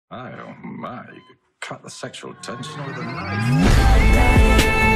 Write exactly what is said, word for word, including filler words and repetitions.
Oh my, you could cut the sexual tension with a knife.